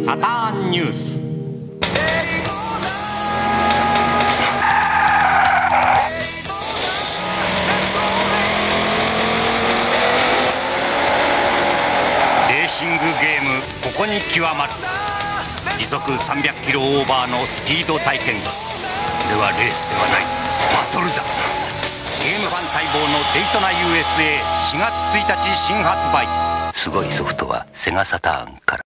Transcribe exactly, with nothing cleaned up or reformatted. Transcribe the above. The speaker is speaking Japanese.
サターンニュース。レーシングゲームここに極まる。時速さんびゃくキロオーバーのスピード体験。これはレースではない、バトルだ。ゲームファン待望のデイトナ ユーエスエーしがつついたち新発売。すごいソフトはセガサターンから。